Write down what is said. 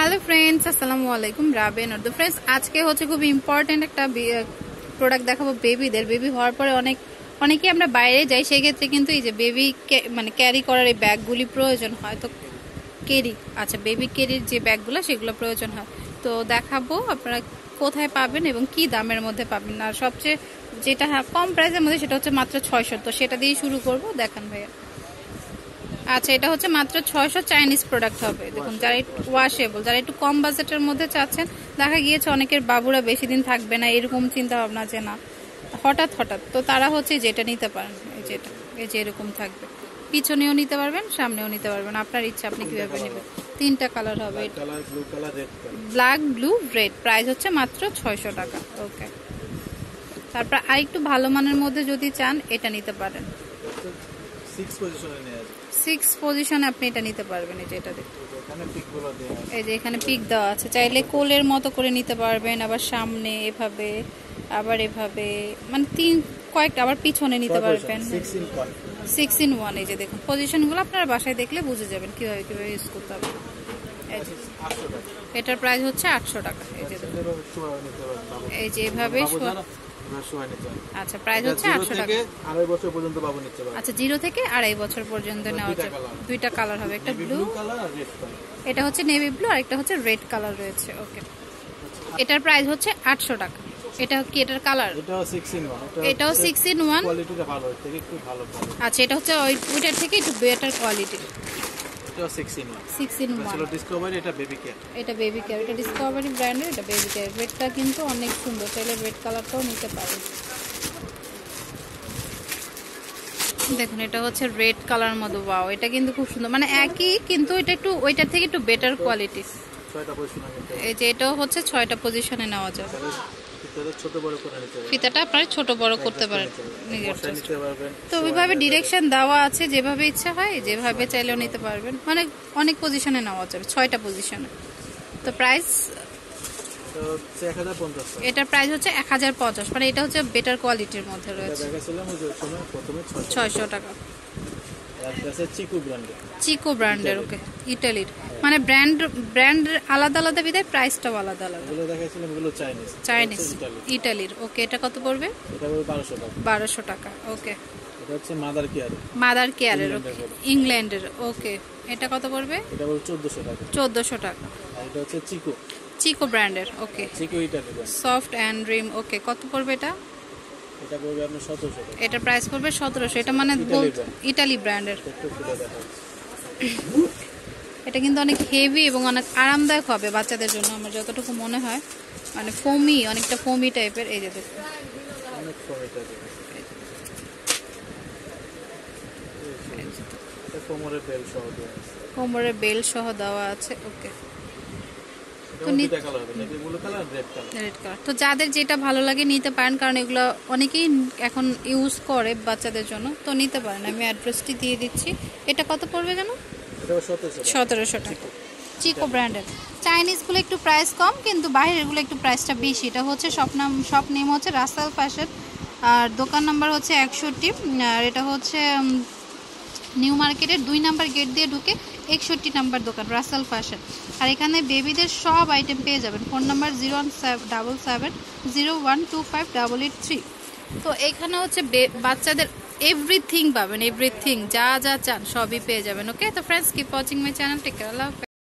Hello friends, আসসালামু আলাইকুম। রাবেন আর friends, আজকে হচ্ছে খুব ইম্পর্টেন্ট একটা প্রোডাক্ট দেখাবো বেবিদের। বেবি হওয়ার পরে অনেকেই আমরা বাইরে যাই, সেক্ষেত্রে কিন্তু এই যে বেবি মানে ক্যারি করার এই ব্যাগগুলি প্রয়োজন হয়। তো বেবি ক্যারির যে ব্যাগগুলো সেগুলো প্রয়োজন হয়। তো দেখাবো আপনারা কোথায় পাবেন এবং কি দামের মধ্যে পাবেন। আর সবচেয়ে যেটা কম প্রাইসের মধ্যে সেটা হচ্ছে মাত্র 600। তো সেটা দিয়েই শুরু করব, দেখান ভাইয়া। আচ্ছা, এটা হচ্ছে মাত্র 600, চাইনিজ প্রোডাক্ট হবে। দেখুন, যারা একটু ওয়াশেবল, যারা একটু কম বাজেটের মধ্যে চাচ্ছেন, দেখা গিয়েছে অনেকের বাবুরা বেশি দিন থাকবে না, এরকম চিন্তা ভাবনা যে না হঠাৎ তো তারা হচ্ছে যেটা নিতে পারেন। এই যে এরকম থাকবে, পিছনেও নিতে পারবেন, সামনেও নিতে পারবেন, আপনার ইচ্ছা আপনি কিভাবে নেবেন। 3টা কালার হবে, ব্ল্যাক, ব্লু, রেড। প্রাইস হচ্ছে মাত্র 600 টাকা। ওকে, তারপর আরেকটু ভালো মানের মধ্যে যদি চান এটা নিতে পারেন। 6 পজিশনে আপনি এটা নিতে পারবেন। এই যে এটা দেখুন, এই যে এখানে পিক দেওয়া আছে। চাইলে কোলের মতো করে নিতে পারবেন, আবার সামনে এভাবে, আবার এভাবে, মানে কয়েকটা, আবার পিছনে নিতে পারবেন। 6 in 1। এই যে দেখুন, পজিশনগুলো আপনারা বাসায় দেখলে বুঝে যাবেন কিভাবে ইউজ করতে হবে। এটার প্রাইস হচ্ছে 800 টাকা। এই যে এভাবে আচ্ছা, প্রাইস হচ্ছে 800 টাকা। 2.5 বছর পর্যন্ত বাবু নিতে পারবে। আচ্ছা, 0 থেকে 2.5 বছর পর্যন্ত নেওয়া যায়। 2টা কালার হবে, একটা ব্লু কালার আর রেড কালার। এটা হচ্ছে নেভি ব্লু, আর একটা হচ্ছে রেড কালার রয়েছে। ওকে, এটার প্রাইস হচ্ছে 800 টাকা। এটা কি এটার কালার? এটাও 6 in 1। এটাও 6 in 1। কোয়ালিটিটা ভালো, থেকে একটু ভালো। আচ্ছা, এটা হচ্ছে ওইটার থেকে একটু বেটার কোয়ালিটি। এটাও 6 in 1। 6 in 1 ছিল ডিসকভারি, এটা বেবি কেয়ার। এটা বেবি কেয়ার, এটা ডিসকভারি ব্র্যান্ডের, এটা বেবি কেয়ার। রেডটা কিন্তু অনেক সুন্দর, চাইলে রেড কালারটাও নিতে পারেন। দেখুন, এটা হচ্ছে রেড কালার মধ্যে। ওয়াও, এটা কিন্তু খুব সুন্দর, মানে একই কিন্তু এটা একটু ওইটার থেকে একটু বেটার কোয়ালিটি। 6টা পজিশন আছে। এই যে এটাও হচ্ছে 6টা পজিশনে নেওয়া যাবে। ফিতাটা ছোট বড় করে নিতে পারবেন, ফিতাটা আপনারা ছোট বড় করতে পারেন নিজের বসায় নিতে পারবেন। তো ওইভাবে ডিরেকশন দেওয়া আছে, যেভাবে ইচ্ছা হয় যেভাবে চাইলেও নিতে পারবেন, মানে অনেক পজিশনে নেওয়া যাবে, 6টা পজিশনে। তো প্রাইস তো হচ্ছে 1050। এটার প্রাইস হচ্ছে 1050, মানে এটা হচ্ছে বেটার কোয়ালিটির মধ্যে রয়েছে। দেখাছিলাম ওই যে সময় প্রথমে 600 টাকা। আছে চিকু ব্র্যান্ডের। চিকো ব্র্যান্ডের। ওকে, ইটালির, মানে ব্র্যান্ড আলাদা আলাদা বিধায় প্রাইসটাও আলাদা আলাদা। এগুলো দেখাছিলাম, এগুলো চাইনিজ ইটালির। ওকে, এটা কত পড়বে? এটা পড়বে 1200 টাকা। 1200 টাকা। ওকে, এটা হচ্ছে মাদার কেয়ারের। ওকে, ইংল্যান্ডের। ওকে, এটা কত পড়বে? এটা পড়বে 1400 টাকা। 1400 টাকা। আর এটা হচ্ছে চিকো ব্র্যান্ডের। Okay, Chicco Italy brand, soft and dream. Okay, কত পড়বে এটা? এটা পড়বে আপনার 1700 টাকা। এটা প্রাইস পড়বে 1700। এটা মানে ইটালি ব্র্যান্ডের। একটু ফুটা দেখা। এটা কিন্তু অনেক হেভি এবং অনেক আরামদায়ক হবে বাচ্চাদের জন্য, আমার যতটুকু মনে হয়, মানে অনেকটা ফোমি টাইপের। এই যে দেখুন, অনেক ফোমি টাইপের। এটা কোমরের বেল সহ দেওয়া আছে। কোমরের বেল সহ দেওয়া আছে। ওকে, তো দুটো কালার হবে, navy blue colour, red colour. তো যাদের যেটা ভালো লাগে নিতে পারেন, কারণ এগুলো অনেকেই এখন ইউজ করে বাচ্চাদের জন্য, তো নিতে পারেন। আমি অ্যাড্রেসটি দিয়ে দিচ্ছি। এটা কত পড়বে জানো? এটা 1700 টাকা। চিকো ব্র্যান্ডের। চাইনিজগুলো একটু প্রাইস কম, কিন্তু বাইরেরগুলো একটু প্রাইসটা বেশি। এটা হচ্ছে শপ নেম হচ্ছে রাসেল ফ্যাশন, আর দোকান নাম্বার হচ্ছে 61। আর এটা হচ্ছে নিউ মার্কেটের 2 নাম্বার গেট দিয়ে ঢুকে 61 নাম্বার দোকান, রাসেল ফ্যাশন। আর এখানে বেবিদের সব আইটেম পেয়ে যাবেন। Phone number 0177701258883। তো এখানে হচ্ছে বাচ্চাদের এভরিথিং পাবেন, এভরিথিং যা চান সবই পেয়ে যাবেন। ওকে, তো friends, keep watching my channel. Take care, আল্লাহ হাফেজ।